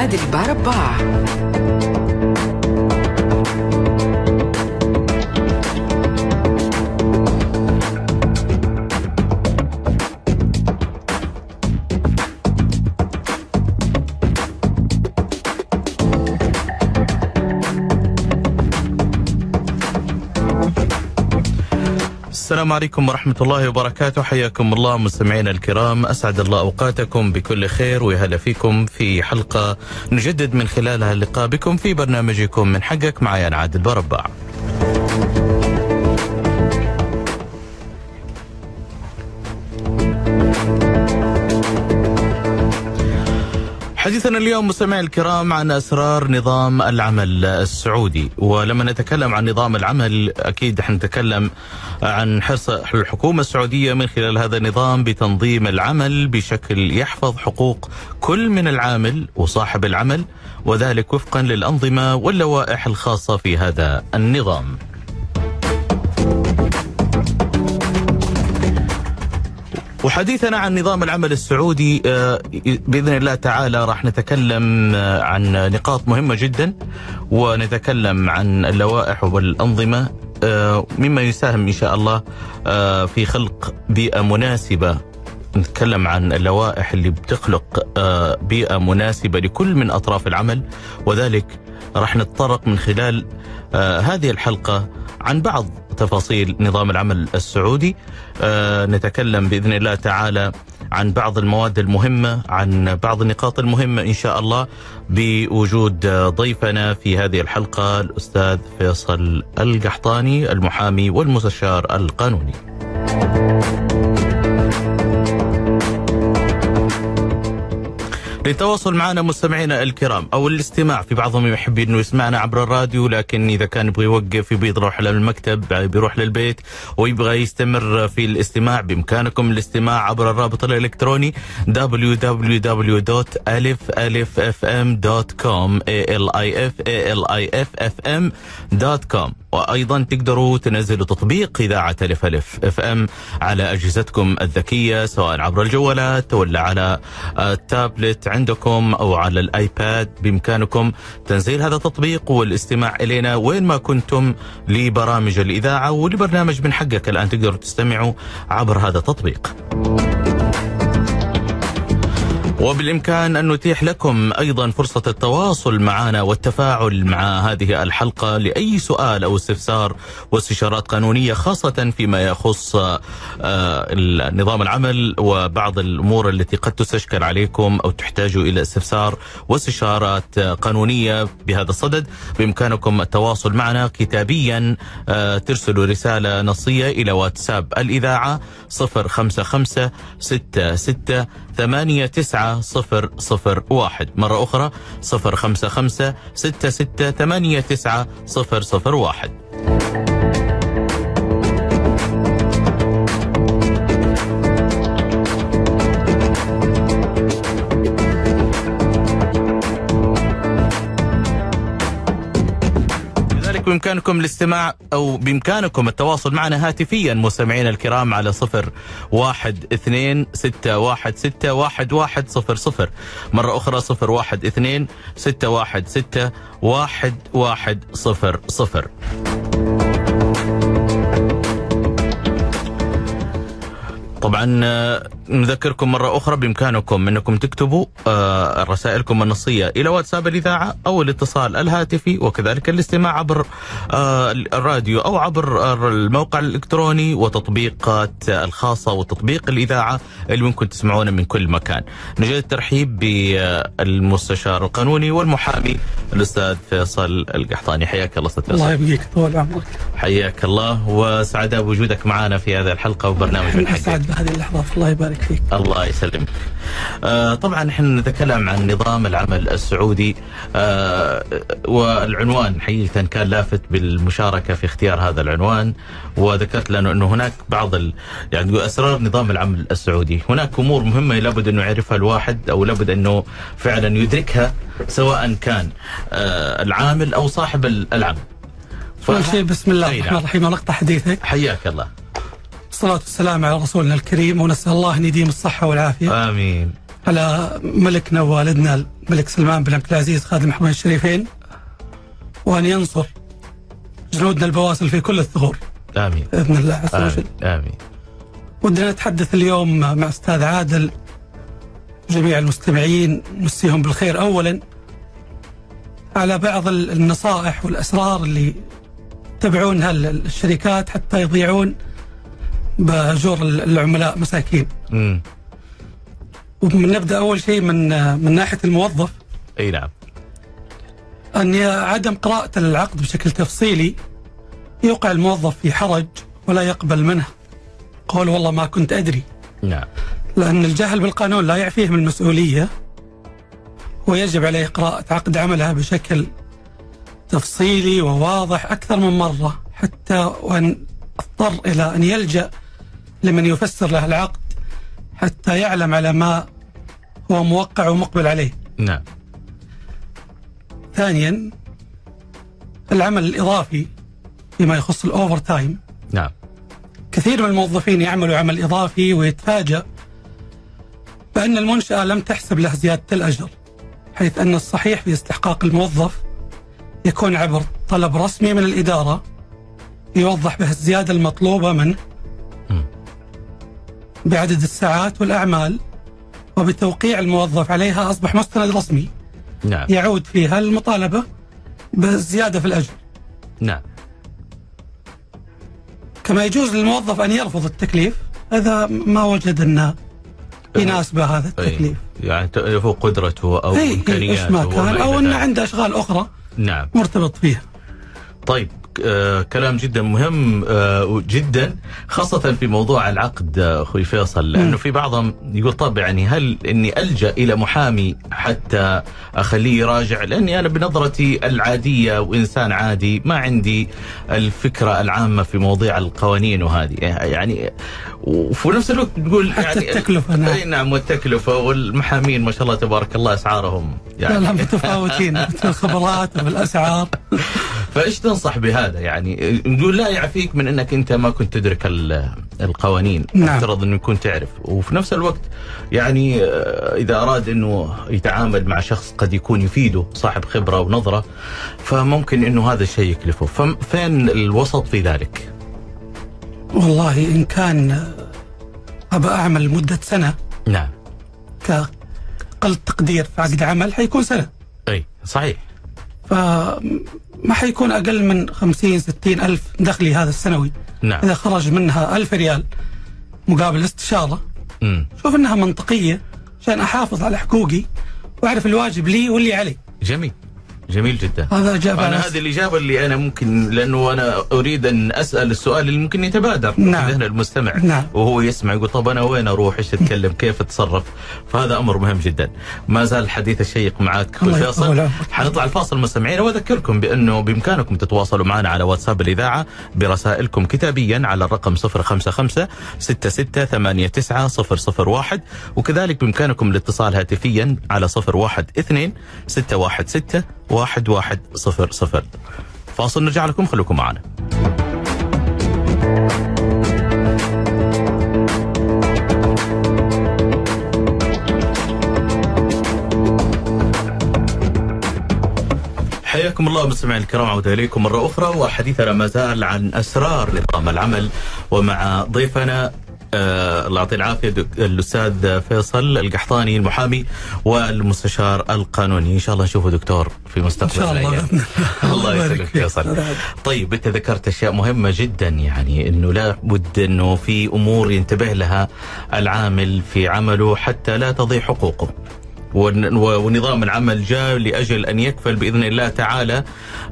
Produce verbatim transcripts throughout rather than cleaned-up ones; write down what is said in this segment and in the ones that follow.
عادل بارباع. السلام عليكم ورحمة الله وبركاته. حياكم الله مستمعينا الكرام، أسعد الله أوقاتكم بكل خير، ويهلا فيكم في حلقة نجدد من خلالها اللقاء بكم في برنامجكم من حقك معي أنا عادل بارباع. حديثنا اليوم مستمعي الكرام عن أسرار نظام العمل السعودي. ولما نتكلم عن نظام العمل أكيد حنتكلم عن حرص الحكومة السعودية من خلال هذا النظام بتنظيم العمل بشكل يحفظ حقوق كل من العامل وصاحب العمل، وذلك وفقا للأنظمة واللوائح الخاصة في هذا النظام. وحديثنا عن نظام العمل السعودي بإذن الله تعالى راح نتكلم عن نقاط مهمة جدا، ونتكلم عن اللوائح والأنظمة مما يساهم إن شاء الله في خلق بيئة مناسبة. نتكلم عن اللوائح اللي بتخلق بيئة مناسبة لكل من أطراف العمل، وذلك راح نتطرق من خلال هذه الحلقة عن بعض تفاصيل نظام العمل السعودي. آه نتكلم بإذن الله تعالى عن بعض المواد المهمة، عن بعض النقاط المهمة إن شاء الله، بوجود ضيفنا في هذه الحلقة الأستاذ فيصل القحطاني، المحامي والمستشار القانوني. للتواصل معنا مستمعينا الكرام او الاستماع، في بعضهم يحب انه يسمعنا عبر الراديو، لكن اذا كان يبغى يوقف، يبغى يروح للمكتب، بيروح للبيت ويبغى يستمر في الاستماع، بامكانكم الاستماع عبر الرابط الالكتروني دبليو دبليو دبليو دوت ألف ألف إف إم دوت كوم إيه إل آي إف إيه إل آي إف إف إم دوت كوم. وايضا تقدروا تنزلوا تطبيق اذاعه ألف ألف إف إم على اجهزتكم الذكيه، سواء عبر الجوالات ولا على التابلت عندكم او على الايباد. بامكانكم تنزيل هذا التطبيق والاستماع الينا وين ما كنتم لبرامج الاذاعه ولبرنامج من حقك. الان تقدروا تستمعوا عبر هذا التطبيق. وبالإمكان أن نتيح لكم أيضا فرصة التواصل معنا والتفاعل مع هذه الحلقة لأي سؤال أو استفسار واستشارات قانونية، خاصة فيما يخص نظام العمل وبعض الأمور التي قد تستشكل عليكم أو تحتاجوا إلى استفسار واستشارات قانونية بهذا الصدد. بإمكانكم التواصل معنا كتابيا، ترسلوا رسالة نصية إلى واتساب الإذاعة صفر خمسة خمسة ستة ستة ثمانية تسعة صفر صفر واحد. مرة أخرى صفر خمسة خمسة ستة ستة ثمانية تسعة صفر صفر واحد. بإمكانكم الاستماع أو بإمكانكم التواصل معنا هاتفيا مستمعينا الكرام على صفر واحد اثنين ستة واحد ستة واحد واحد صفر صفر. مرة أخرى صفر واحد اثنين ستة واحد ستة واحد واحد صفر صفر. طبعا نذكركم مرة أخرى بإمكانكم أنكم تكتبوا رسائلكم النصية إلى واتساب الإذاعة أو الاتصال الهاتفي، وكذلك الاستماع عبر الراديو أو عبر الموقع الإلكتروني وتطبيقات الخاصة وتطبيق الإذاعة اللي ممكن تسمعونا من كل مكان. نجد الترحيب بالمستشار القانوني والمحامي الأستاذ فيصل القحطاني. حياك الله أستاذ فيصل. الله يبقيك طول عمرك. حياك الله، وسعداء بوجودك معنا في هذه الحلقة وبرنامج من حقك. أسعد بهذه اللحظات، الله يبارك فيك. الله يسلمك. آه طبعا احنا نتكلم عن نظام العمل السعودي، آه والعنوان حقيقة كان لافت بالمشاركة في اختيار هذا العنوان، وذكرت لنا انه هناك بعض ال... يعني اسرار نظام العمل السعودي. هناك امور مهمة لابد انه يعرفها الواحد، او لابد انه فعلا يدركها، سواء كان آه العامل او صاحب العمل. أول شيء بسم الله الرحمن الرحيم، ونقطع حديثك. حياك الله. الصلاة والسلام على رسولنا الكريم، ونسأل الله أن يديم الصحة والعافية آمين على ملكنا ووالدنا الملك سلمان بن عبد العزيز خادم الحرمين الشريفين، وأن ينصر جنودنا البواسل في كل الثغور. آمين بإذن الله عز وجل. آمين, آمين. ودنا نتحدث اليوم مع أستاذ عادل جميع المستمعين، نمسيهم بالخير أولا، على بعض النصائح والأسرار اللي تبعونها الشركات حتى يضيعون بأجور العملاء مساكين. امم ونبدأ أول شيء من من ناحية الموظف. أي نعم. أن عدم قراءة العقد بشكل تفصيلي يوقع الموظف في حرج ولا يقبل منه قول والله ما كنت أدري. نعم. لأن الجهل بالقانون لا يعفيه من المسؤولية، ويجب عليه قراءة عقد عمله بشكل تفصيلي وواضح أكثر من مرة، حتى وأن اضطر إلى أن يلجأ لمن يفسر له العقد حتى يعلم على ما هو موقع ومقبل عليه. نعم. ثانيا، العمل الإضافي فيما يخص الأوفر تايم. نعم. كثير من الموظفين يعملوا عمل إضافي ويتفاجأ بأن المنشأة لم تحسب له زيادة الأجر، حيث أن الصحيح في استحقاق الموظف يكون عبر طلب رسمي من الإدارة يوضح به الزيادة المطلوبة منه بعدد الساعات والأعمال، وبتوقيع الموظف عليها أصبح مستند رسمي. نعم. يعود فيها المطالبة بالزيادة في الأجر. نعم. كما يجوز للموظف أن يرفض التكليف إذا ما وجد أنه يناسبه هذا التكليف، يعني يفوق قدرته أو إمكانياته، أو أنه عنده أشغال أخرى نعم مرتبط فيها. طيب، آه كلام جدا مهم آه جدا، خاصة في موضوع العقد أخوي فيصل، لأنه في بعضهم يقول طب يعني هل إني ألجأ إلى محامي حتى أخليه يراجع؟ لأني أنا بنظرتي العادية وإنسان عادي ما عندي الفكرة العامة في مواضيع القوانين وهذه، يعني وفي نفس الوقت تقول حتى يعني التكلفة. نعم. أي نعم، والتكلفة، والمحامين ما شاء الله تبارك الله أسعارهم يعني لا متفاوتين في الخبرات وفي الأسعار. فايش تنصح بهذا؟ يعني نقول لا يعفيك من انك انت ما كنت تدرك القوانين، نعم. افترض انه يكون تعرف، وفي نفس الوقت يعني اذا اراد انه يتعامل مع شخص قد يكون يفيده صاحب خبرة ونظرة، فممكن انه هذا الشيء يكلفه، فين الوسط في ذلك؟ والله ان كان ابى اعمل مدة سنة، نعم، كقل تقدير في عقد عمل حيكون سنة. اي صحيح. فما حيكون أقل من خمسين ستين ألف دخلي هذا السنوي. نعم. إذا خرج منها ألف ريال مقابل استشارة، مم. شوف أنها منطقية عشان أحافظ على حقوقي وأعرف الواجب لي واللي علي. جميل، جميل جدا. هذا إجابة. أنا هذه الإجابة اللي أنا ممكن، لأنه أنا أريد أن أسأل السؤال اللي ممكن يتبادر نعم. في ذهن المستمع، نعم. وهو يسمع يقول طب أنا وين أروح، إيش أتكلم، كيف أتصرف، فهذا أمر مهم جدا. ما زال الحديث الشيق معك أخوي فيصل. حنطلع الفاصل مستمعين، وأذكركم بأنه بإمكانكم تتواصلوا معنا على واتساب الإذاعة برسائلكم كتابيا على الرقم صفر خمسة خمسة ستة ستة ثمانية تسعة صفر صفر واحد، وكذلك بإمكانكم الاتصال هاتفيا على صفر واحد اثنين ستة واحد ستة واحد واحد صفر صفر. فاصل نرجع لكم، خلوكم معنا. حياكم الله مستمعينا الكرام، عودة إليكم مرة أخرى، وحديثنا ما زال عن أسرار نظام العمل، ومع ضيفنا آه الله يعطيه العافية الأستاذ فيصل القحطاني، المحامي والمستشار القانوني. إن شاء الله نشوفه دكتور في مستقبل. إن شاء الله. الله يسلمك فيصل. طيب أنت ذكرت أشياء مهمة جدا، يعني أنه لا بد أنه في أمور ينتبه لها العامل في عمله حتى لا تضيع حقوقه، ونظام العمل جاء لأجل أن يكفل بإذن الله تعالى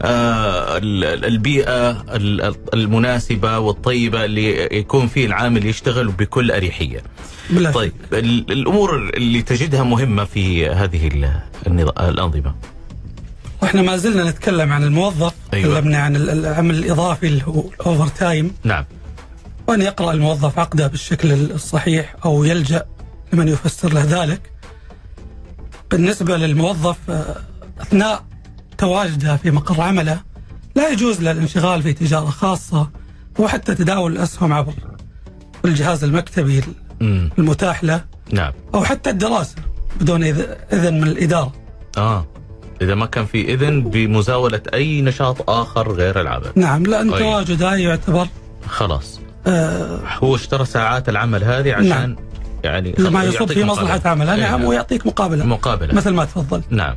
البيئة المناسبة والطيبة اللي يكون فيه العامل يشتغل بكل أريحية. بلا. طيب الأمور اللي تجدها مهمة في هذه الأنظمة، وإحنا ما زلنا نتكلم عن الموظف. أيوة. تكلمنا عن العمل الإضافي اللي هو الأوفر تايم. نعم. وأن يقرأ الموظف عقده بالشكل الصحيح أو يلجأ لمن يفسر له ذلك. بالنسبة للموظف أثناء تواجده في مقر عمله لا يجوز له الانشغال في تجارة خاصة وحتى تداول الأسهم عبر الجهاز المكتبي المتاح له. نعم. أو حتى الدراسة بدون إذن من الإدارة. اه اذا ما كان في اذن بمزاوله اي نشاط اخر غير العمل. نعم، لان تواجده يعتبر خلاص آه هو اشترى ساعات العمل هذه عشان نعم. يعني لما يصب في مصلحه عمله. نعم. نعم، ويعطيك مقابله مقابله مثل ما تفضل. نعم.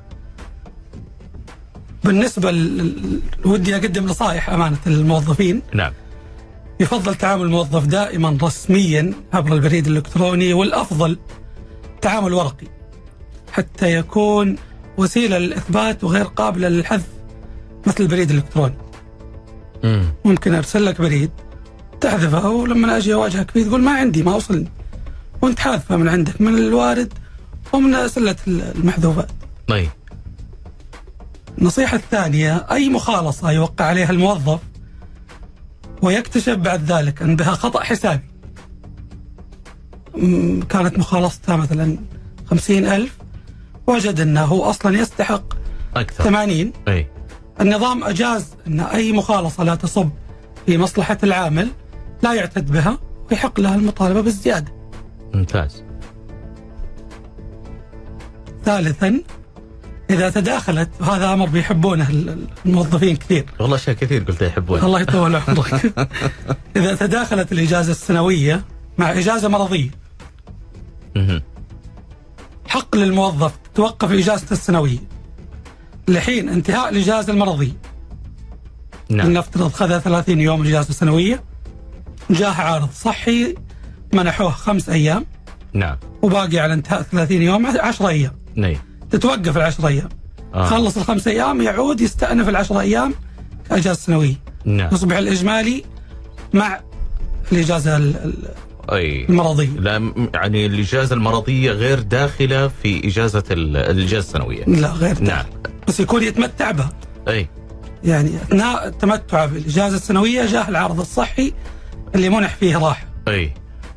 بالنسبه ل... ودي اقدم نصائح امانه الموظفين. نعم. يفضل تعامل الموظف دائما رسميا عبر البريد الالكتروني، والافضل تعامل ورقي حتى يكون وسيله للاثبات وغير قابله للحذف مثل البريد الالكتروني. مم. ممكن ارسل لك بريد تحذفه، ولما اجي اواجهك فيه تقول ما عندي، ما وصلني، وانت حاذفه من عندك من الوارد ومن سله المحذوفات. طيب. النصيحه الثانيه، اي مخالصه يوقع عليها الموظف ويكتشف بعد ذلك أن بها خطأ حسابي، كانت مخالصتها مثلا خمسين ألف، وجد أنه هو أصلا يستحق أكثر ثمانين. أي. النظام أجاز أن أي مخالصة لا تصب في مصلحة العامل لا يعتد بها، ويحق لها المطالبة بالزيادة. ممتاز. ثالثا، إذا تداخلت، وهذا أمر بيحبونه الموظفين كثير، والله أشياء كثير قلت يحبونه. الله يطول عمرك. إذا تداخلت الإجازة السنوية مع إجازة مرضية، حق للموظف توقف إجازته السنوية لحين انتهاء الإجازة المرضية. نعم. نفترض خذها ثلاثين يوم الإجازة السنوية، جاه عارض صحي منحوه خمس أيام. نعم. وباقي على انتهاء ثلاثين يوم عشر أيام. نعم. تتوقف العشر أيام. آه. خلص الخمس أيام يعود يستأنف العشر أيام كأجازة سنوية. نعم. يصبح الإجمالي مع الإجازة أي. المرضية. لا يعني الإجازة المرضية غير داخلة في إجازة الإجازة السنوية. لا غير داخل. نعم. بس يكون يتمتع بها. أي. يعني أثناء التمتع بالإجازة السنوية جاه العرض الصحي اللي منح فيه راحة. أي.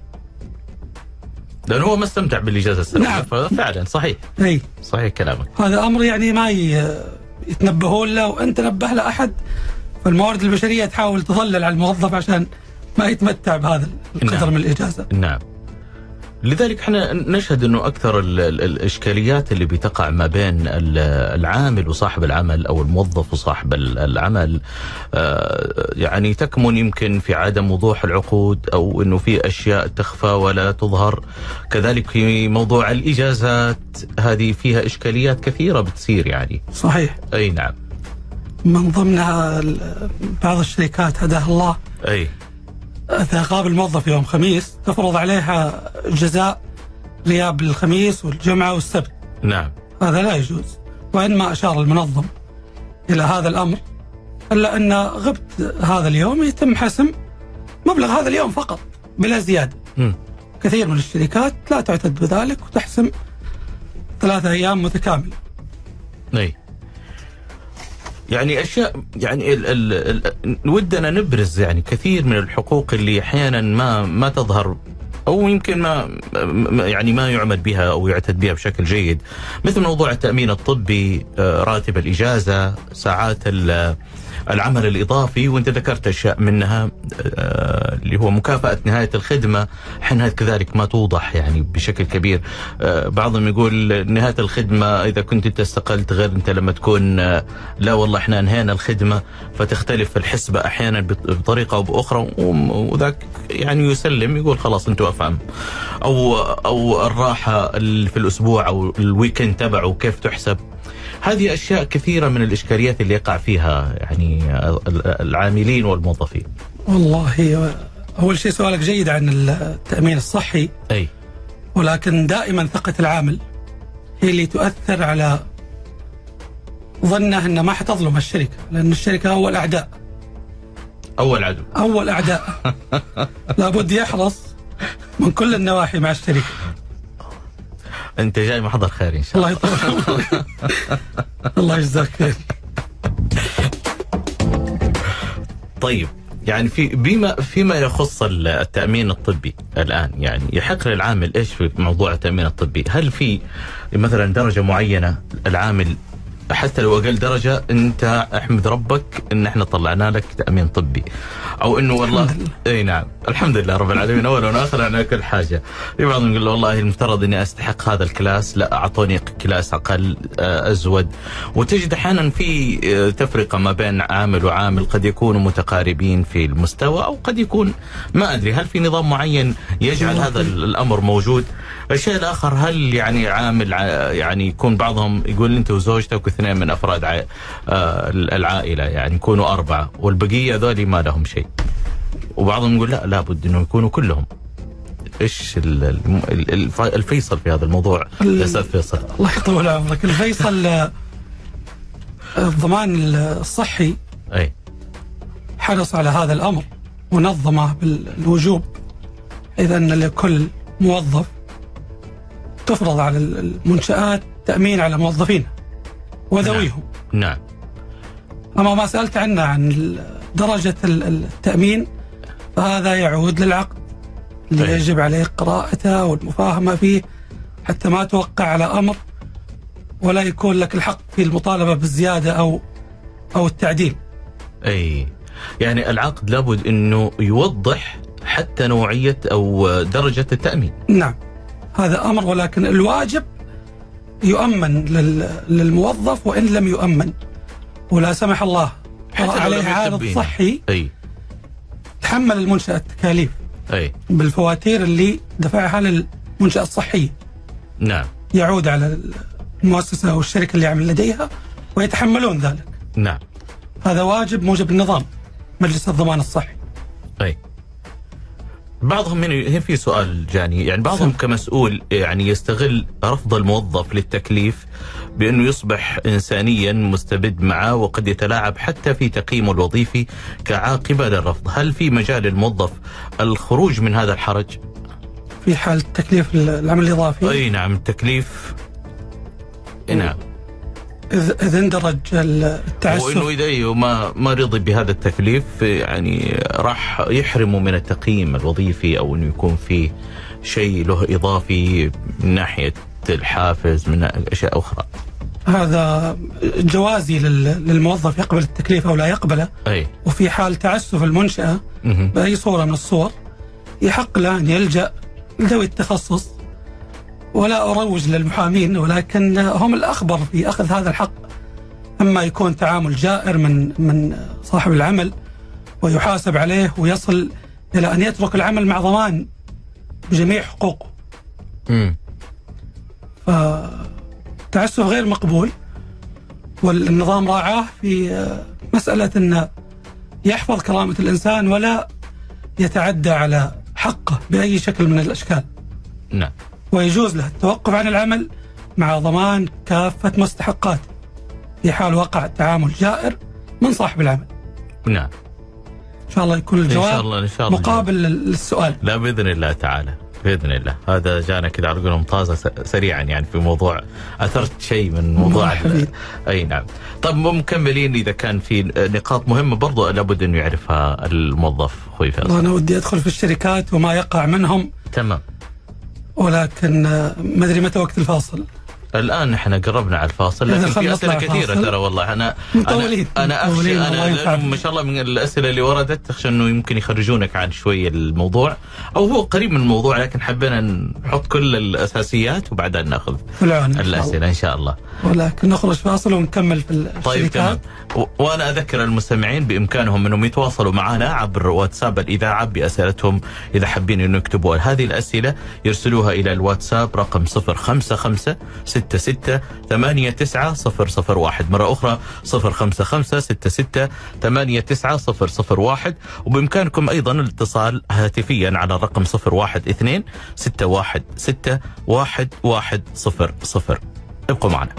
لأنه هو ما استمتع بالإجازة السنوية. نعم. ففعلا صحيح. أي. صحيح كلامك. هذا أمر يعني ما يتنبهون له، وأنت نبه له أحد، فالموارد البشرية تحاول تظلل على الموظف عشان ما يتمتع بهذا القدر. نعم. من الإجازة. نعم. لذلك احنا نشهد انه اكثر ال ال الاشكاليات اللي بتقع ما بين العامل وصاحب العمل او الموظف وصاحب العمل آه يعني تكمن يمكن في عدم وضوح العقود، او انه في اشياء تخفى ولا تظهر. كذلك في موضوع الاجازات هذه فيها اشكاليات كثيره بتصير يعني. صحيح. اي نعم. من ضمنها بعض الشركات هداها الله، اي إذا غاب الموظف يوم خميس تفرض عليها جزاء غياب الخميس والجمعة والسبت. نعم. هذا لا يجوز، وإن ما أشار المنظم إلى هذا الأمر، إلا أن غبت هذا اليوم يتم حسم مبلغ هذا اليوم فقط بلا زيادة. م. كثير من الشركات لا تعتد بذلك وتحسم ثلاثة أيام متكاملة. أي. يعني اشياء يعني ال ال ال ودنا نبرز يعني كثير من الحقوق اللي احيانا ما ما تظهر، او يمكن ما يعني ما يعمل بها او يعتد بها بشكل جيد، مثل موضوع التامين الطبي، راتب الاجازه، ساعات العمل الاضافي، وانت ذكرت اشياء منها اللي هو مكافاه نهايه الخدمه، حينها كذلك ما توضح يعني بشكل كبير. بعضهم يقول نهايه الخدمه اذا كنت انت استقلت غير انت لما تكون لا والله احنا انهينا الخدمه، فتختلف الحسبه احيانا بطريقه او باخرى، وذاك يعني يسلم يقول خلاص انتم افهم، او او الراحه في الاسبوع او الويكند تبعه كيف تحسب. هذه أشياء كثيرة من الإشكاليات اللي يقع فيها يعني العاملين والموظفين. والله أول شيء سؤالك جيد عن التأمين الصحي. أي. ولكن دائما ثقة العامل هي اللي تؤثر على ظنه أنه ما حتظلم الشركة، لأن الشركة أول أعداء. أول عدو. أول أعداء. لابد يحرص من كل النواحي مع الشركة. أنت جاي محضر خير إن شاء الله. الله يطول. الله يجزاك خير. طيب يعني في بما فيما يخص التأمين الطبي الآن، يعني يحق للعامل إيش في موضوع التأمين الطبي؟ هل في مثلا درجة معينة العامل حتى لو اقل درجه انت احمد ربك ان احنا طلعنا لك تامين طبي، او انه والله اي نعم الحمد لله رب العالمين اولا واخرا على كل حاجه. في بعضهم يقول والله المفترض اني استحق هذا الكلاس، لا اعطوني كلاس اقل ازود. وتجد احيانا في تفرقه ما بين عامل وعامل، قد يكونوا متقاربين في المستوى او قد يكون ما ادري. هل في نظام معين يجعل هذا الامر موجود؟ الشيء الاخر، هل يعني عامل يعني يكون بعضهم يقول انت وزوجتك واثنين من افراد ع... آه العائله، يعني يكونوا اربعه والبقيه ذولي ما لهم شيء، وبعضهم يقول لا لابد انه يكونوا كلهم. ايش الفيصل في هذا الموضوع يا استاذ فيصل؟ الله يطول عمرك. الفيصل الضمان الصحي اي حرص على هذا الامر ونظمه بالوجوب، اذا ان لكل موظف تفرض على المنشآت تأمين على موظفينها وذويهم. نعم. نعم. أما ما سألت عنه عن درجة التأمين فهذا يعود للعقد اللي يجب عليه قراءته والمفاهمة فيه حتى ما توقع على أمر ولا يكون لك الحق في المطالبة بالزيادة أو أو التعديل. أي يعني العقد لابد أنه يوضح حتى نوعية أو درجة التأمين. نعم هذا أمر، ولكن الواجب يؤمن للموظف وإن لم يؤمن، ولا سمح الله عليه عارض صحي أي. تحمل المنشأة التكاليف أي. بالفواتير اللي دفعها للمنشأة الصحية. نعم. يعود على المؤسسة أو الشركة اللي يعمل لديها ويتحملون ذلك. نعم. هذا واجب موجب النظام مجلس الضمان الصحي. أي. بعضهم هنا في سؤال جاني، يعني بعضهم كمسؤول يعني يستغل رفض الموظف للتكليف بأنه يصبح إنسانيا مستبد معه، وقد يتلاعب حتى في تقييمه الوظيفي كعاقبة للرفض. هل في مجال للموظف الخروج من هذا الحرج؟ في حال تكليف العمل الإضافي؟ أي نعم التكليف. نعم. إذا اندرج التعسف وإنه إذا ما ما رضي بهذا التكليف يعني راح يحرمه من التقييم الوظيفي، أو إنه يكون في شيء له إضافي من ناحية الحافز من أشياء أخرى. هذا جوازي للموظف يقبل التكليف أو لا يقبله. أي. وفي حال تعسف المنشأة بأي صورة من الصور يحق له أن يلجأ لذوي التخصص، ولا أروج للمحامين ولكن هم الأخبر في أخذ هذا الحق. أما يكون تعامل جائر من من صاحب العمل ويحاسب عليه ويصل إلى أن يترك العمل مع ضمان بجميع حقوقه. امم فتعسف غير مقبول، والنظام راعاه في مسألة أن يحفظ كرامة الإنسان ولا يتعدى على حقه بأي شكل من الأشكال. نعم. ويجوز له التوقف عن العمل مع ضمان كافة مستحقاته في حال وقع تعامل جائر من صاحب العمل. نعم. إن شاء الله يكون الجواب إن شاء الله إن شاء الله مقابل للسؤال. لا بإذن الله تعالى، بإذن الله. هذا جانا كذا على قولهم طازة سريعا، يعني في موضوع أثرت شيء من موضوع. أي نعم. طب مكملين، إذا كان في نقاط مهمة برضو لابد أنه يعرفها الموظف أخوي فيصل. أنا ودي أدخل في الشركات وما يقع منهم. تمام. ولكن ما ادري متى وقت الفاصل. الان احنا قربنا على الفاصل، لكن في اسئله كثيره ترى والله. انا انا انا اخشى انا ما شاء الله من الاسئله اللي وردت اخشى انه يمكن يخرجونك عن شويه الموضوع، او هو قريب من الموضوع، لكن حبينا نحط كل الاساسيات وبعدين ناخذ الاسئله ان شاء الله. ولكن نخرج فاصل ونكمل في الشركات. طيب تمام. وانا اذكر المستمعين بامكانهم انهم يتواصلوا معنا عبر واتساب الاذاعه باسئلتهم، اذا حابين انه يكتبوا هذه الاسئله يرسلوها الى الواتساب رقم صفر خمسة خمسة ستة ستة ثمانية تسعة صفر صفر واحد، مرة أخرى صفر خمسة خمسة ستة ستة ثمانية تسعة صفر صفر واحد. وبإمكانكم أيضا الاتصال هاتفيا على الرقم صفر واحد اثنين ستة واحد ستة واحد واحد صفر صفر. ابقوا معنا.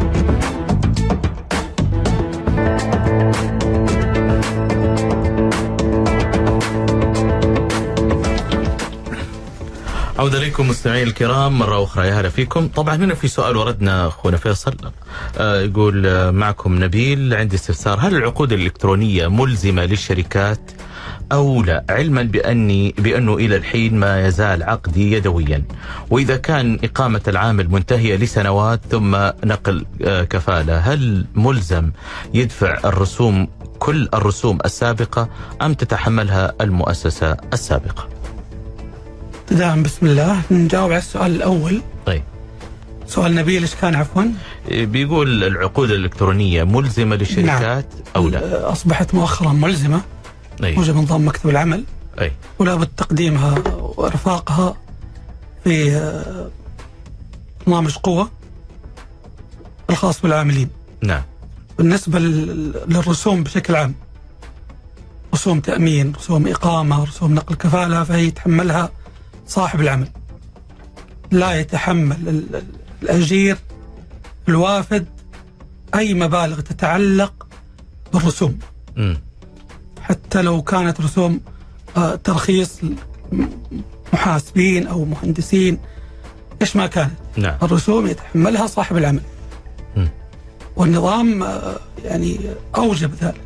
عودة لكم مستمعين الكرام مرة أخرى، يا هلا فيكم. طبعا هنا في سؤال وردنا أخونا فيصل، آه يقول آه معكم نبيل، عندي استفسار، هل العقود الإلكترونية ملزمة للشركات أو لا، علما بأني بأنه إلى الحين ما يزال عقدي يدويا؟ وإذا كان إقامة العامل منتهية لسنوات ثم نقل كفالة، هل ملزم يدفع الرسوم كل الرسوم السابقة أم تتحملها المؤسسة السابقة؟ ابتداء بسم الله نجاوب على السؤال الأول. طيب. سؤال نبيل ايش كان عفوا؟ بيقول العقود الإلكترونية ملزمة للشركات نعم. أو لا؟ أصبحت مؤخرا ملزمة. أي. موجب نظام مكتب العمل. أي. ولا بد تقديمها وإرفاقها في برنامج قوة الخاص بالعاملين. نعم. بالنسبة للرسوم بشكل عام، رسوم تأمين، رسوم إقامة، رسوم نقل كفالة، فهي يتحملها صاحب العمل، لا يتحمل الأجير الوافد أي مبالغ تتعلق بالرسوم. م. حتى لو كانت رسوم آه ترخيص محاسبين أو مهندسين إيش ما كانت. نعم. الرسوم يتحملها صاحب العمل. م. والنظام آه يعني أوجب ذلك.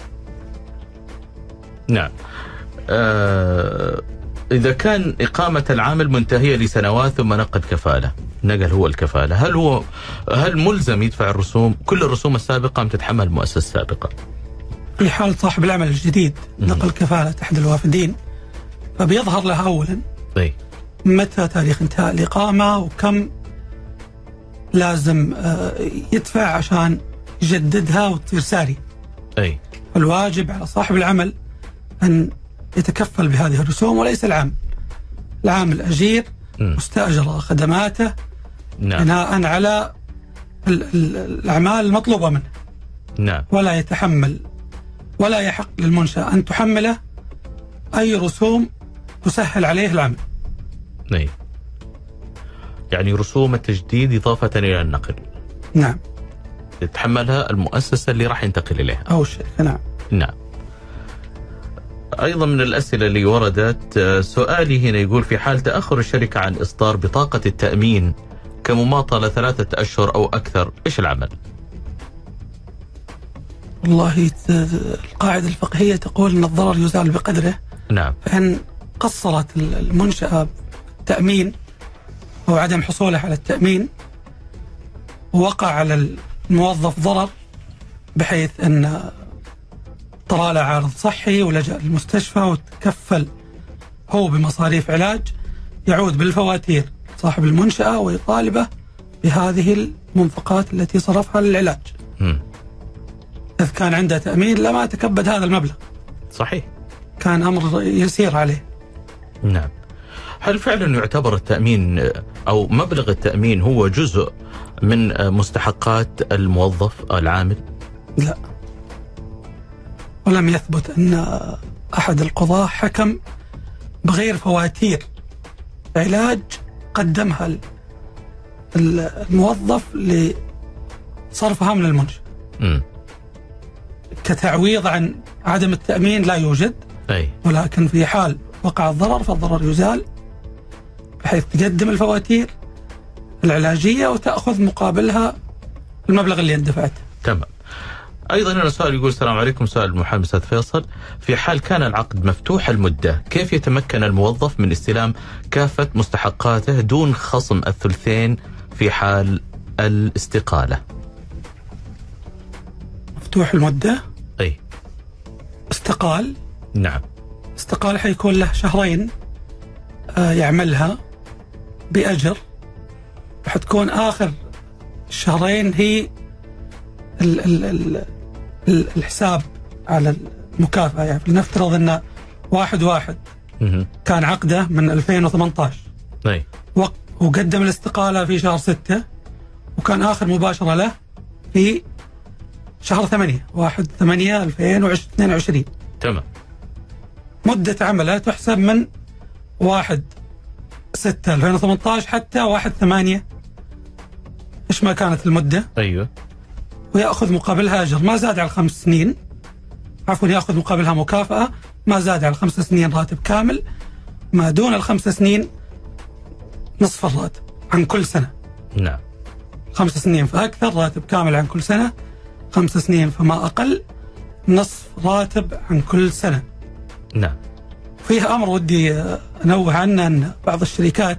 نعم. آه إذا كان إقامة العامل منتهية لسنوات ثم نقد كفالة، نقل هو الكفالة، هل هو هل ملزم يدفع الرسوم كل الرسوم السابقة أم تتحمل المؤسسة السابقة؟ في حال صاحب العمل الجديد نقل كفالة أحد الوافدين، فبيظهر له أولا أي. متى تاريخ انتهاء الإقامة وكم لازم يدفع عشان يجددها وتصير ساري. أي. الواجب على صاحب العمل أن يتكفل بهذه الرسوم وليس العامل. العامل أجير مستأجر خدماته نعم. بناء على الأعمال المطلوبة منه. نعم. ولا يتحمل ولا يحق للمنشأة أن تحمله أي رسوم تسهل عليه العمل. نعم. يعني رسوم التجديد إضافة إلى النقل. نعم. تتحملها المؤسسة اللي راح ينتقل إليها أو الشركة. نعم. نعم. أيضا من الأسئلة اللي وردت سؤالي هنا يقول: في حال تأخر الشركة عن إصدار بطاقة التأمين كمماطلة ثلاثة أشهر أو أكثر، إيش العمل؟ والله القاعدة الفقهية تقول أن الضرر يزال بقدره. نعم. فإن قصرت المنشأة التأمين أو عدم حصوله على التأمين ووقع على الموظف ضرر بحيث أن طرأ له عارض صحي ولجأ للمستشفى وتكفل هو بمصاريف علاج، يعود بالفواتير صاحب المنشأة ويطالبه بهذه المنفقات التي صرفها للعلاج. م. إذ كان عنده تأمين لما تكبد هذا المبلغ. صحيح. كان أمر يسير عليه. نعم. هل فعلا يعتبر التأمين أو مبلغ التأمين هو جزء من مستحقات الموظف العامل؟ لا. ولم يثبت أن أحد القضاة حكم بغير فواتير علاج قدمها الموظف لصرفها من المنشأة. م. كتعويض عن عدم التأمين لا يوجد. أي. ولكن في حال وقع الضرر فالضرر يزال بحيث تقدم الفواتير العلاجية وتأخذ مقابلها المبلغ اللي اندفعته. تمام. أيضا هنا سؤال يقول: السلام عليكم، سؤال المحامي أستاذ فيصل: في حال كان العقد مفتوح المدة، كيف يتمكن الموظف من استلام كافة مستحقاته دون خصم الثلثين في حال الاستقالة؟ مفتوح المدة؟ أي. استقال. نعم. استقال حيكون له شهرين آه يعملها بأجر، وحتكون آخر الشهرين هي ال ال ال ال الحساب على المكافأة. يعني لنفترض أن واحد واحد م- كان عقده من ألفين وثمانية عشر. أي. وقدم الاستقالة في شهر ستة، وكان آخر مباشرة له في شهر ثمانية واحد ثمانية ألفين واثنين وعشرين. تمام. مدة عمله تحسب من واحد ستة ألفين وثمانية عشر حتى واحد ثمانية إيش ما كانت المدة. أيوه. ويأخذ مقابلها أجر ما زاد على الخمس سنين، عفوا يأخذ مقابلها مكافأة ما زاد على الخمس سنين راتب كامل، ما دون الخمس سنين نصف الراتب عن كل سنة. نعم. خمس سنين فأكثر راتب كامل عن كل سنة، خمس سنين فما أقل نصف راتب عن كل سنة. نعم. فيه أمر ودي أنوه عنه، أن بعض الشركات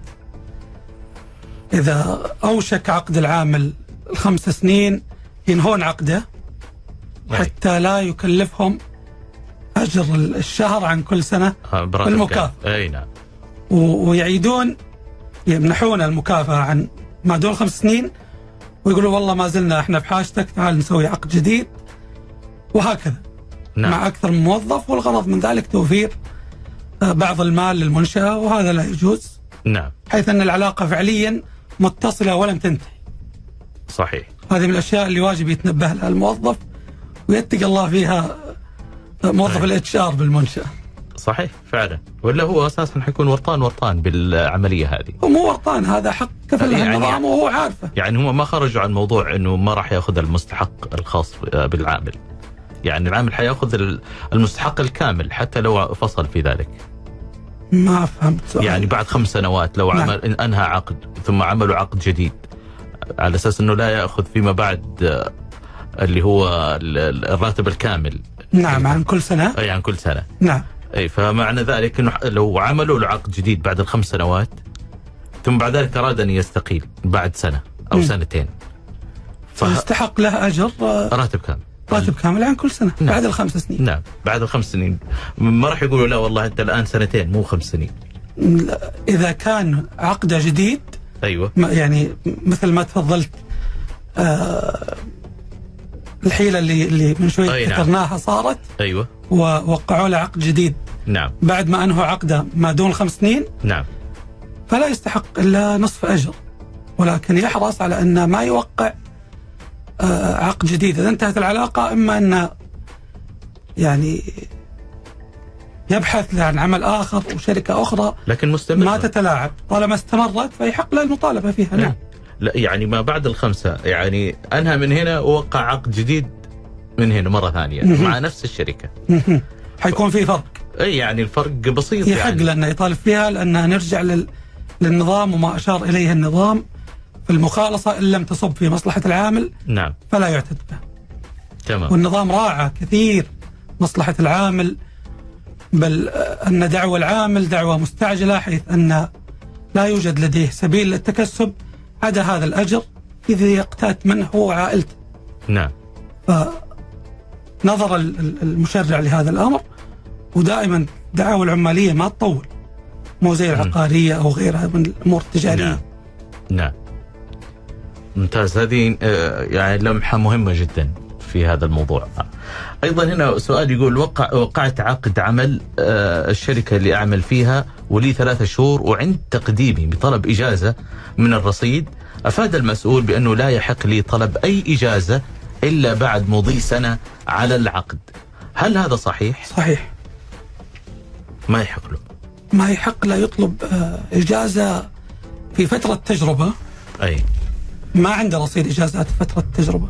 إذا أوشك عقد العامل الخمس سنين ينهون عقده حتى لا يكلفهم أجر الشهر عن كل سنة بالمكافأة. أي نعم. ويعيدون يمنحون المكافأة عن ما دون خمس سنين ويقولوا والله ما زلنا احنا بحاجتك، تعال نسوي عقد جديد، وهكذا. نعم. مع أكثر من موظف، والغرض من ذلك توفير بعض المال للمنشأة، وهذا لا يجوز. نعم. حيث أن العلاقة فعليا متصلة ولم تنتهي. صحيح. هذه من الأشياء اللي واجب يتنبه لها الموظف ويتقي الله فيها موظف الاتش ار بالمنشأة. صحيح فعلا، ولا هو أساسا حيكون ورطان ورطان بالعملية هذه. هو مو ورطان، هذا حق كفل يعني النظام يعني وهو عارفه. يعني هم ما خرجوا عن موضوع أنه ما راح يأخذ المستحق الخاص بالعامل، يعني العامل حيأخذ المستحق الكامل حتى لو فصل في ذلك. ما فهمت سؤال. يعني بعد خمس سنوات لو نعم. عمل أنهى عقد ثم عملوا عقد جديد على أساس أنه لا يأخذ فيما بعد اللي هو الراتب الكامل. نعم، عن كل سنة. أي عن كل سنة. نعم. أي فمعنى ذلك أنه لو عملوا له عقد جديد بعد الخمس سنوات ثم بعد ذلك أراد أن يستقيل بعد سنة أو م. سنتين فيستحق له أجر راتب كامل. راتب كامل عن كل سنة. نعم. بعد الخمس سنين. نعم بعد الخمس سنين. ما راح يقولوا لا والله أنت الآن سنتين مو خمس سنين. إذا كان عقده جديد. أيوة. يعني مثل ما تفضلت آه الحيلة اللي اللي من شوي ذكرناها. نعم. صارت. أيوة. ووقعوا له عقد جديد. نعم. بعد ما أنهوا عقده ما دون الخمس سنين. نعم. فلا يستحق إلا نصف أجر، ولكن يحرص على أن ما يوقع آه عقد جديد. إذا انتهت العلاقة إما أن يعني يبحث عن عمل آخر وشركة أخرى لكن مستمر ما تتلاعب. طالما استمرت فيحق له المطالبة فيها. نعم. لا يعني ما بعد الخمسة يعني أنهى من هنا ووقع عقد جديد من هنا مرة ثانية مع نفس الشركة. حيكون في فرق. أي يعني الفرق بسيط. يحق يعني. لأنه يطالب فيها لأنها نرجع لل... للنظام وما أشار إليه النظام في المخالصة إن لم تصب في مصلحة العامل. نعم. فلا يعتد به. تمام. والنظام راعى كثير مصلحة العامل، بل أن دعوى العامل دعوى مستعجلة، حيث أن لا يوجد لديه سبيل للتكسب عدا هذا الأجر إذا يقتات منه هو وعائلته. نعم. فنظر المشرع لهذا الأمر، ودائما الدعاوى العمالية ما تطول، مو زي العقارية أو غيرها من الأمور التجارية. نعم. نعم. ممتاز، هذه يعني لمحة مهمة جدا في هذا الموضوع. أيضا هنا سؤال يقول وقع وقعت عقد عمل الشركة اللي أعمل فيها ولي ثلاثة شهور، وعند تقديمي بطلب إجازة من الرصيد أفاد المسؤول بأنه لا يحق لي طلب أي إجازة إلا بعد مضي سنة على العقد. هل هذا صحيح؟ صحيح. ما يحق له. ما يحق له يطلب إجازة في فترة تجربة. أي. ما عنده رصيد إجازات في فترة التجربة،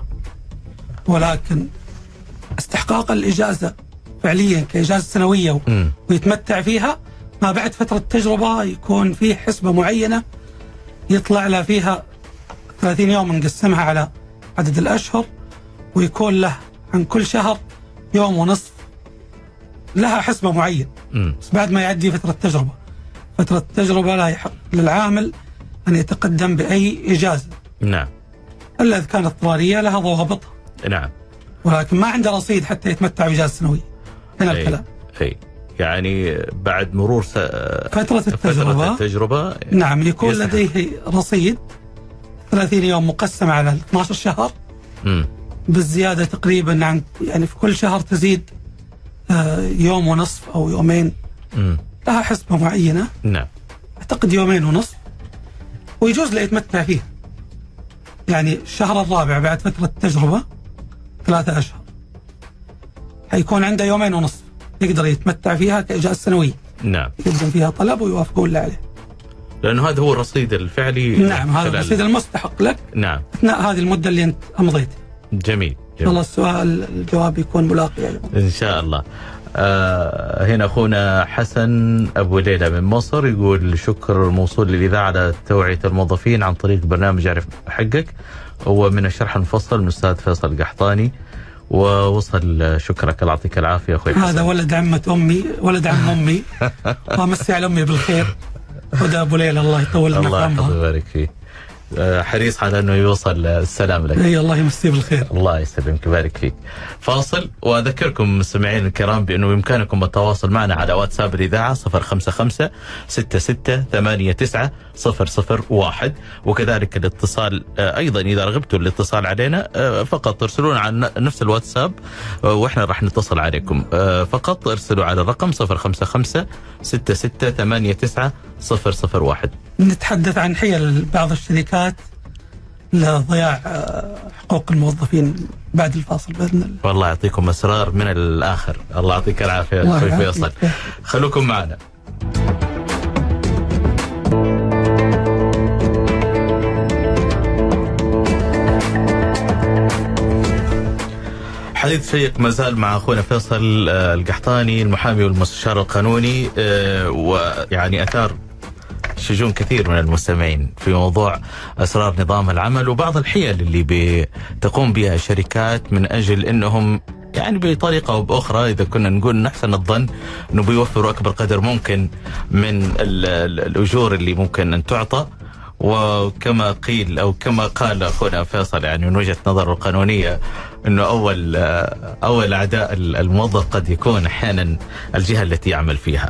ولكن استحقاق الإجازة فعليا كإجازة سنوية م. ويتمتع فيها ما بعد فترة التجربة يكون فيه حسبة معينة يطلع له فيها ثلاثين يوم نقسمها على عدد الأشهر، ويكون له عن كل شهر يوم ونصف، لها حسبة معينة. بس بعد ما يعدي فترة التجربة، فترة التجربة لا يحق للعامل أن يتقدم بأي إجازة. نعم. إلا إذا كانت اضطرارية لها ضوابطها. نعم. ولكن ما عنده رصيد حتى يتمتع بإجازة سنوية. هنا أي. الكلام. أي. يعني بعد مرور س... فترة التجربة, فترة التجربة نعم يكون يستحق. لديه رصيد ثلاثين يوم مقسم على اثني عشر شهر. م. بالزيادة تقريبا عن يعني في كل شهر تزيد يوم ونصف أو يومين. م. لها حسبة معينة. نعم. أعتقد يومين ونصف، ويجوز له يتمتع فيه. يعني الشهر الرابع بعد فترة التجربة ثلاثة أشهر حيكون عنده يومين ونصف يقدر يتمتع فيها كإجازة سنوية. نعم. يقدم فيها طلب ويوافقون له عليه. لأنه هذا هو الرصيد الفعلي. نعم، هذا الرصيد المستحق لك. نعم. أثناء هذه المدة اللي أنت أمضيتها. جميل. جميل. الله السؤال الجواب يكون ملاقي يعني. إن شاء الله. آه هنا أخونا حسن أبو ليلى من مصر يقول شكر الموصول للإذاعة على توعية الموظفين عن طريق برنامج أعرف حقك، هو من الشرح المفصل من الأستاذ فيصل القحطاني، ووصل شكرك، الله يعطيك العافيه اخوي. هذا ولد عمة امي، ولد عم امي. وامسي على امي بالخير. هدى ابو ليلى الله يطول لنا الله يحفظه ويبارك فيه. حريص على انه يوصل السلام لك. اي الله يمسيه بالخير. الله يسلمك ويبارك فيك. فاصل، واذكركم مستمعين الكرام بانه بامكانكم التواصل معنا على واتساب الاذاعه صفر خمسة خمسة ستة ستة ثمانية تسعة صفر صفر واحد، وكذلك الاتصال ايضا اذا رغبتوا الاتصال علينا فقط ترسلون على نفس الواتساب واحنا راح نتصل عليكم. فقط ارسلوا على الرقم صفر خمسة خمسة ستة ستة ثمانية تسعة صفر صفر واحد. نتحدث عن حيل بعض الشركات لضياع حقوق الموظفين بعد الفاصل باذن الله. والله يعطيكم اسرار من الاخر. الله يعطيك العافيه اخوي فيصل. خلوكم معنا. حديث شيق ما زال مع اخونا فيصل القحطاني المحامي والمستشار القانوني، ويعني اثار شجون كثير من المستمعين في موضوع أسرار نظام العمل وبعض الحيل اللي بتقوم بها الشركات من أجل أنهم يعني بطريقة أو بأخرى إذا كنا نقول نحسن الظن أنه بيوفروا أكبر قدر ممكن من الأجور اللي ممكن أن تعطى. وكما قيل أو كما قال أخونا فيصل يعني من وجهة نظر القانونية أنه أول أول أعداء الموظف قد يكون أحيانا الجهة التي يعمل فيها.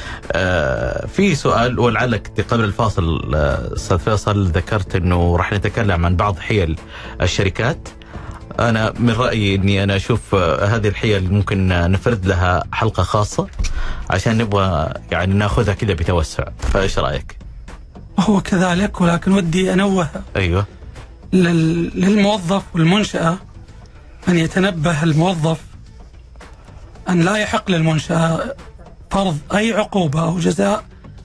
آه في سؤال، ولعلك قبل الفاصل استاذ فيصل ذكرت انه راح نتكلم عن بعض حيل الشركات. انا من رايي اني انا اشوف آه هذه الحيل ممكن نفرد لها حلقه خاصه عشان نبغى يعني ناخذها كذا بتوسع، فايش رايك؟ هو كذلك، ولكن ودي انوه ايوه للموظف والمنشاه ان يتنبه الموظف ان لا يحق للمنشاه فرض أي عقوبة أو جزاء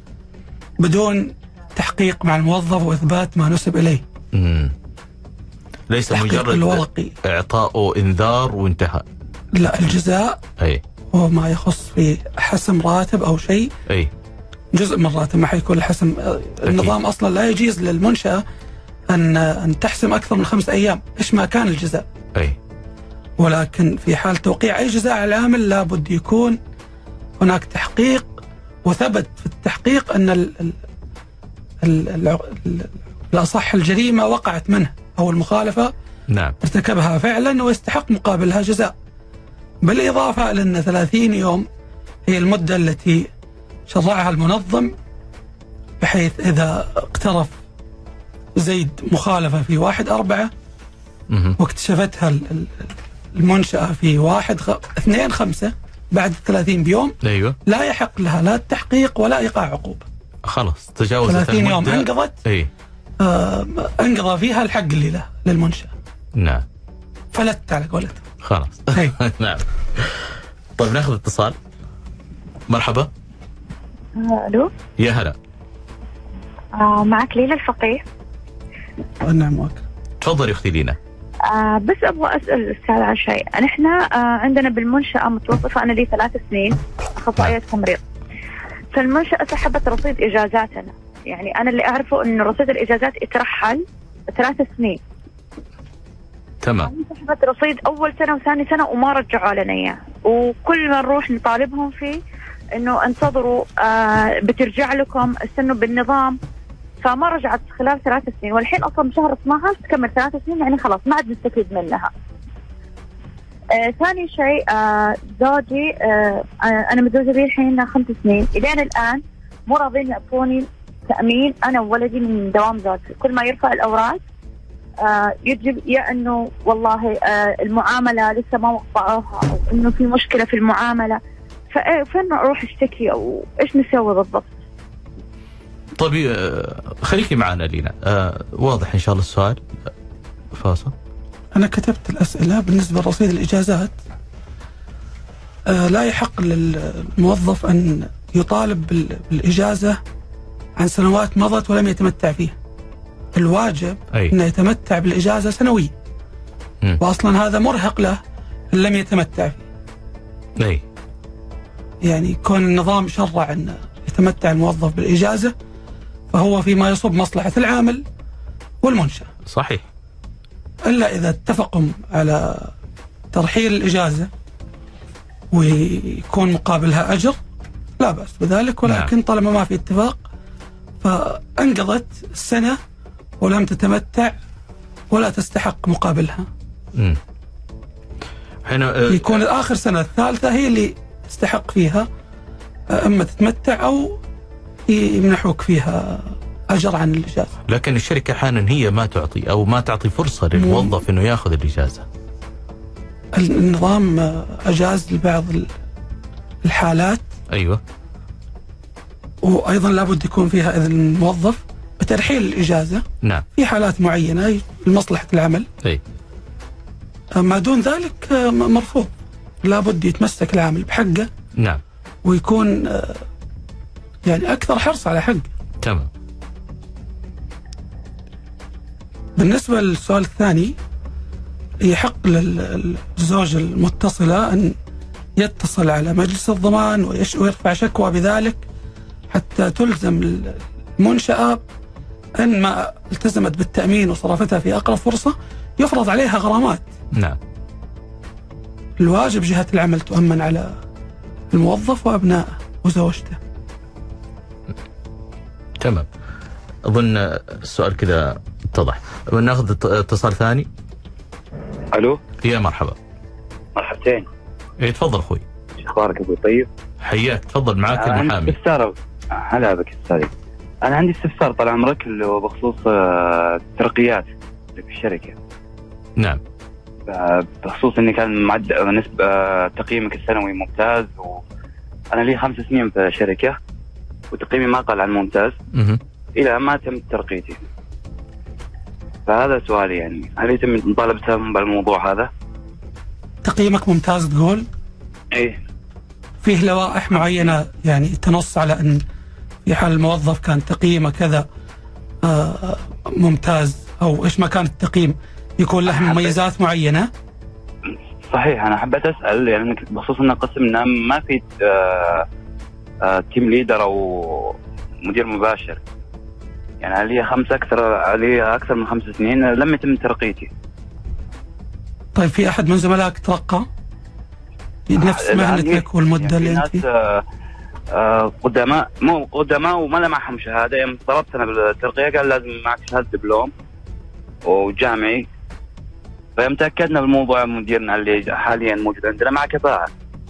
بدون تحقيق مع الموظف وإثبات ما نسب إليه. مم. ليس مجرد الورقي. إعطاء إنذار وانتهى. لا، الجزاء أي هو ما يخص في حسم راتب أو شيء. أي جزء من الراتب ما حيكون الحسم. النظام أصلا لا يجيز للمنشأة أن أن تحسم أكثر من خمس أيام إيش ما كان الجزاء. أي ولكن في حال توقيع أي جزاء على العامل لابد يكون هناك تحقيق وثبت في التحقيق أن ال ال ال ال ال الأصح الجريمة وقعت منه أو المخالفة نعم ارتكبها فعلا ويستحق مقابلها جزاء. بالإضافة لأن ثلاثين يوم هي المدة التي شرعها المنظم، بحيث إذا اقترف زيد مخالفة في واحد أربعة واكتشفتها المنشأة في واحد خ... اثنين خمسة بعد ثلاثين بيوم أيوة. لا يحق لها لا التحقيق ولا إيقاع عقوبة. خلاص تجاوزت ثلاثين يوم انقضت. أي. آه انقضى فيها الحق اللي له للمنشأة. نعم. فلت على قولته. خلاص. نعم. طيب ناخذ اتصال. مرحبا. الو. يا هلا. آه معك ليلى الفقيه. نعم معك. تفضلي اختي لينا. آه بس ابغى اسال الاستاذ عن شيء. نحن آه عندنا بالمنشاه متوظفه انا لي ثلاث سنين اخصائيه تمريض. فالمنشاه سحبت رصيد اجازاتنا، يعني انا اللي اعرفه انه رصيد الاجازات اترحل ثلاث سنين. تمام. سحبت رصيد اول سنه وثاني سنه وما رجعوا لنا اياه، وكل ما نروح نطالبهم فيه انه انتظروا آه بترجع لكم استنوا بالنظام، فما رجعت خلال ثلاث سنين، والحين اصلا بشهر اثنا عشر تكمل ثلاث سنين، يعني خلاص ما عاد نستفيد منها. آه ثاني شيء آه زوجي آه انا متزوجه به الحين خمس سنين، الين الان مو راضين يعطوني تامين انا وولدي من دوام زوجي. كل ما يرفع الاوراق آه يجب يا انه والله آه المعامله لسه ما وقعوها او انه في مشكله في المعامله، فين اروح اشتكي او ايش نسوي بالضبط؟ طيب خليكي معنا لينا. آه واضح ان شاء الله السؤال. فاصل. انا كتبت الاسئله بالنسبه لرصيد الاجازات. آه لا يحق للموظف ان يطالب بالاجازه عن سنوات مضت ولم يتمتع فيها. الواجب أي. انه يتمتع بالاجازه سنويا. م. واصلا هذا مرهق له ان لم يتمتع فيه. اي. يعني كون النظام شرع ان يتمتع الموظف بالاجازه فهو فيما يصب مصلحه العامل والمنشأة. صحيح. الا اذا اتفقوا على ترحيل الإجازة ويكون مقابلها أجر لا بأس بذلك، ولكن نعم. طالما ما في اتفاق فأنقضت السنة ولم تتمتع ولا تستحق مقابلها. امم هنا يكون آخر سنة الثالثة هي اللي تستحق فيها أما تتمتع أو يمنحوك فيها أجر عن الإجازة. لكن الشركة أحيانا هي ما تعطي أو ما تعطي فرصة للموظف أنه يأخذ الإجازة. النظام أجاز لبعض الحالات. أيوة. وأيضا لابد يكون فيها إذن الموظف بترحيل الإجازة. نعم. في حالات معينة لمصلحة العمل. أي. ما دون ذلك مرفوض، لابد يتمسك العامل بحقه. نعم. ويكون يعني أكثر حرص على حقه. تمام. بالنسبة للسؤال الثاني، يحق للزوج المتصلة أن يتصل على مجلس الضمان ويرفع شكوى بذلك حتى تلزم المنشأة أن ما التزمت بالتأمين وصرفتها في أقرب فرصة يفرض عليها غرامات. نعم. الواجب جهة العمل تؤمن على الموظف وأبنائه وزوجته. تمام. أظن السؤال كذا اتضح. ناخذ اتصال ثاني. الو. يا مرحبا. مرحبتين. ايه تفضل اخوي. ايش اخبارك ابو طيب؟ حياك، تفضل معاك المحامي. عندي استفسار. هلا بك استاذ. انا عندي استفسار طال عمرك اللي هو بخصوص الترقيات في الشركه. نعم. بخصوص اني كان معد نسبه تقييمك السنوي ممتاز، وانا لي خمس سنين في شركه وتقييمي ما قل عن ممتاز م- الى ما تم ترقيتي. فهذا سؤالي، يعني هل يتم مطالبتهم بالموضوع هذا؟ تقييمك ممتاز تقول؟ ايه. فيه لوائح معينة يعني تنص على أن في حال الموظف كان تقييمه كذا آه ممتاز، أو إيش ما كان التقييم يكون له مميزات معينة؟ صحيح. أنا حبيت أسأل يعني بخصوص أن قسمنا ما في آه آه تيم ليدر أو مدير مباشر، يعني علي خمس أكثر علي أكثر من خمس سنين لم يتم ترقيتي. طيب في أحد من زملائك ترقى نفس مهنتك والمدة يعني اللي أنت فيها؟ آه قدماء مو قدماء وما لا معهم شهادة. يوم طلبت أنا بالترقية قال لازم معك شهادة دبلوم وجامعي، فيوم تأكدنا بالموضوع مديرنا اللي حاليا موجود عندنا مع كفاءة.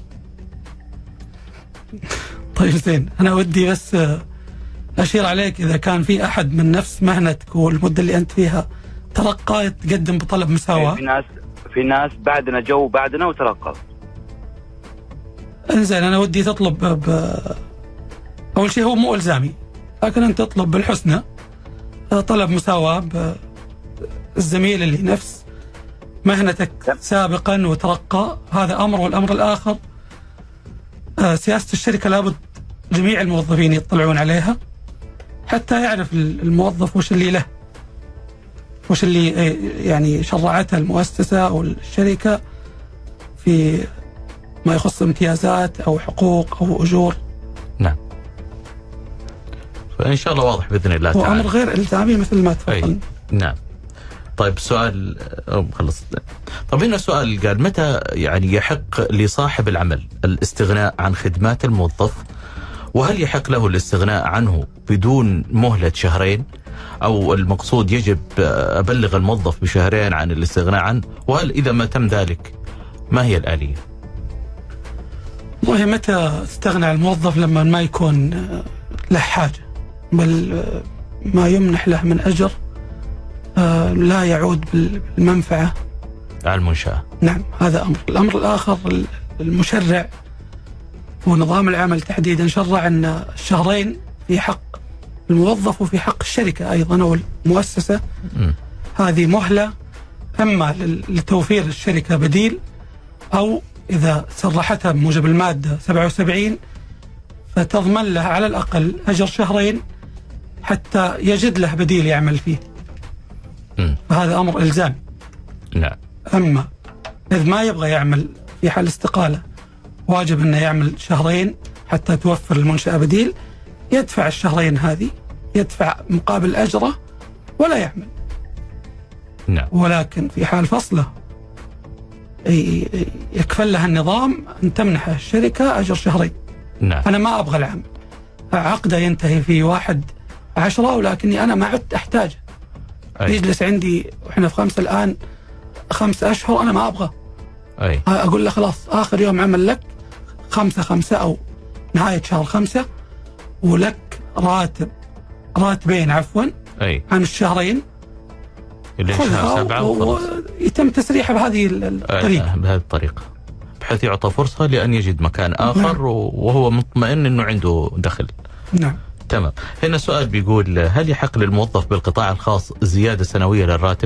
طيب زين، أنا ودي بس أشير عليك إذا كان في أحد من نفس مهنتك والمدة اللي أنت فيها ترقى تقدم بطلب مساواة. في ناس في ناس بعدنا جو بعدنا وترقى. انزين، أنا ودي تطلب ب... أول شيء هو مو إلزامي، لكن أنت تطلب بالحسنى طلب مساواة بالزميل اللي نفس مهنتك سابقا وترقى. هذا أمر. والأمر الآخر سياسة الشركة لابد جميع الموظفين يطلعون عليها حتى يعرف الموظف وش اللي له، وش اللي يعني شرعتها المؤسسة أو الشركة في ما يخص امتيازات أو حقوق أو أجور. نعم. فإن شاء الله واضح بإذن الله تعالى. وأمر غير إلزامي مثل ما تفضل. نعم. طيب سؤال خلص. طب هنا سؤال قال متى يعني يحق لصاحب العمل الاستغناء عن خدمات الموظف، وهل يحق له الاستغناء عنه بدون مهلة شهرين، أو المقصود يجب أبلغ الموظف بشهرين عن الاستغناء عنه، وهل إذا ما تم ذلك ما هي الآلية؟ والله متى استغنى الموظف؟ لما ما يكون له حاجة، بل ما يمنح له من أجر لا يعود بالمنفعة على المنشأة. نعم، هذا أمر. الأمر الآخر المشرع ونظام العمل تحديدا شرع أن الشهرين في حق الموظف وفي حق الشركة أيضا أو المؤسسة. م. هذه مهلة أما لتوفير الشركة بديل، أو إذا صرحتها بموجب المادة سبعة وسبعين فتضمن له على الأقل أجر شهرين حتى يجد له بديل يعمل فيه. م. فهذا أمر إلزامي. نعم. أما إذا ما يبغى يعمل في حال استقالة واجب أنه يعمل شهرين حتى توفر المنشأة بديل، يدفع الشهرين هذه، يدفع مقابل أجره ولا يعمل. نعم. ولكن في حال فصله يكفل لها النظام أن تمنح الشركة أجر شهرين. نعم. أنا ما أبغى العمل عقده ينتهي في واحد عشرة ولكني أنا ما عدت أحتاجه. أي. يجلس عندي وإحنا في خمسة الآن خمسة أشهر أنا ما أبغى. أي. أقول له خلاص آخر يوم عمل لك خمسة خمسة أو نهاية شهر خمسة ولك راتب راتبين عفوا أي. عن الشهرين اللي شهر سبعة ويتم تسريحه بهذه الطريقة. بهذه الطريقة بحيث يعطى فرصة لأن يجد مكان آخر. نعم. وهو مطمئن أنه عنده دخل. نعم. تمام. هنا سؤال بيقول هل يحق للموظف بالقطاع الخاص زيادة سنوية للراتب؟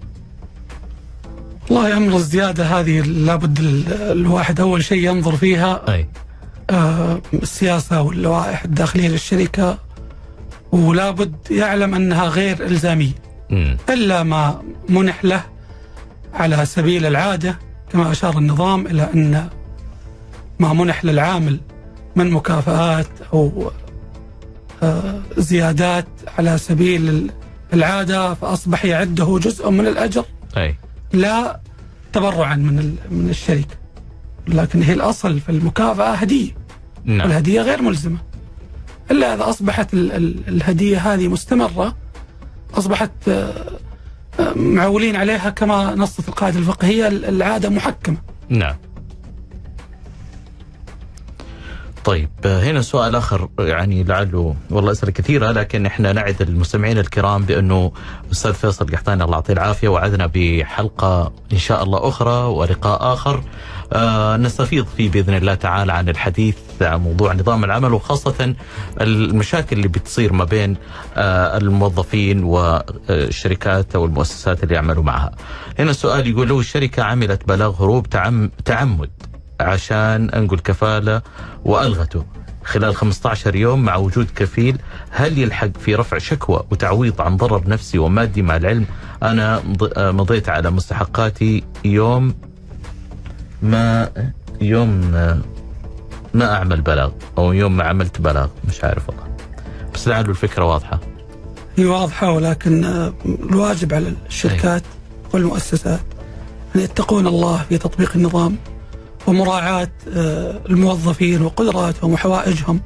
والله أمر الزيادة هذه لابد الواحد أول شيء ينظر فيها أي. آه السياسة واللوائح الداخلية للشركة ولابد يعلم أنها غير إلزامية م. إلا ما منح له على سبيل العادة كما أشار النظام إلى أن ما منح للعامل من مكافآت أو آه زيادات على سبيل العادة فأصبح يعده جزء من الأجر. أي. لا تبرعا من من الشركة لكن هي الأصل في المكافأة هدية. نعم. والهدية غير ملزمة إلا إذا أصبحت ال ال الهدية هذه مستمرة أصبحت معولين عليها كما نصت القاعدة الفقهية العادة محكمة. نعم. طيب هنا سؤال آخر يعني لعله والله أسئلة كثيرة لكن إحنا نعد المستمعين الكرام بأنه أستاذ فيصل القحطاني الله يعطيه العافية وعدنا بحلقة إن شاء الله أخرى ولقاء آخر آه نستفيض فيه بإذن الله تعالى عن الحديث عن موضوع نظام العمل وخاصة المشاكل اللي بتصير ما بين آه الموظفين والشركات أو المؤسسات اللي يعملوا معها. هنا السؤال يقول لو الشركة عملت بلاغ هروب تعم تعمد عشان أنقل كفالة وألغته خلال خمسة عشر يوم مع وجود كفيل هل يلحق في رفع شكوى وتعويض عن ضرر نفسي ومادي مع العلم أنا مضيت على مستحقاتي يوم ما يوم ما أعمل بلاغ أو يوم ما عملت بلاغ مش عارف والله بس لعله الفكرة واضحة. هي واضحة ولكن الواجب على الشركات والمؤسسات أن يتقون الله في تطبيق النظام ومراعاة الموظفين وقدراتهم وحوائجهم.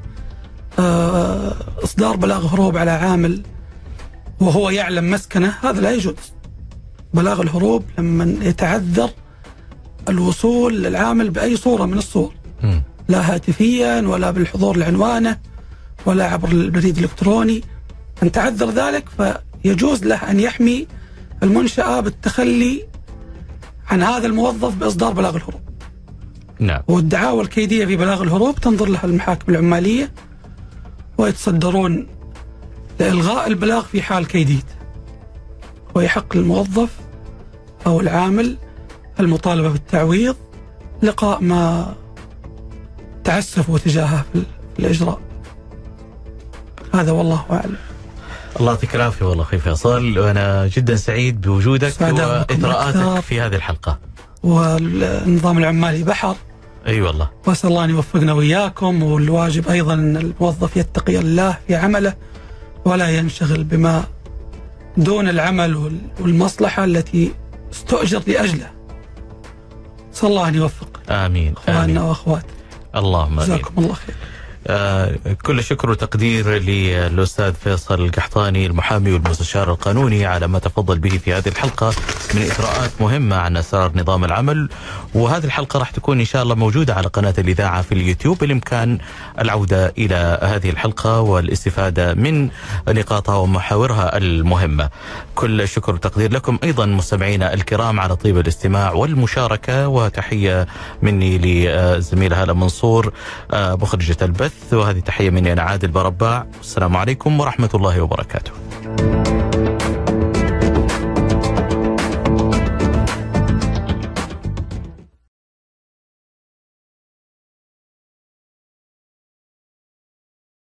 إصدار بلاغ هروب على عامل وهو يعلم مسكنه هذا لا يجوز. بلاغ الهروب لما يتعذر الوصول للعامل بأي صورة من الصور م. لا هاتفيا ولا بالحضور لعنوانه ولا عبر البريد الإلكتروني أن تعذر ذلك فيجوز له أن يحمي المنشأة بالتخلي عن هذا الموظف بإصدار بلاغ الهروب. نعم. والدعاوى الكيدية في بلاغ الهروب تنظر لها المحاكم العمالية ويتصدرون لإلغاء البلاغ في حال كيديته ويحق للموظف أو العامل المطالبة بالتعويض لقاء ما تعسفوا تجاهه في الإجراء. هذا والله أعلم. الله يعطيك العافية والله أخي فيصل وأنا جدا سعيد بوجودك وإثراءاتك في هذه الحلقة. والنظام العمالي بحر. اي أيوة والله. واسال الله ان يوفقنا وياكم والواجب ايضا ان الموظف يتقي الله في عمله ولا ينشغل بما دون العمل والمصلحه التي استؤجر لاجلها. اسال الله ان يوفق. امين. اخواننا واخواتنا. اللهم امين. جزاكم الله خير. آه كل شكر وتقدير للأستاذ فيصل القحطاني المحامي والمستشار القانوني على ما تفضل به في هذه الحلقة من إثراءات مهمة عن أسرار نظام العمل. وهذه الحلقة راح تكون إن شاء الله موجودة على قناة الإذاعة في اليوتيوب بالإمكان العودة إلى هذه الحلقة والاستفادة من نقاطها ومحاورها المهمة. كل شكر وتقدير لكم أيضا مستمعينا الكرام على طيب الاستماع والمشاركة وتحية مني لزميلة هالة منصور مخرجة البث وهذه تحية مني أنا عادل برباع. السلام عليكم ورحمة الله وبركاته.